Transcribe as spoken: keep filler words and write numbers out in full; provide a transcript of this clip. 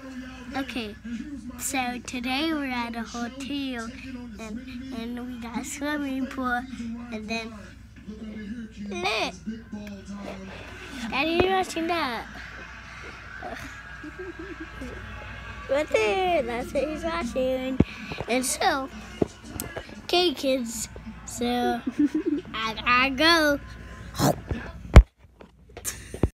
Okay, so today we're at a hotel, and, and we got a swimming pool, and then, look, Daddy's watching that. Right there, that's what he's watching. And so, okay kids, so I gotta go.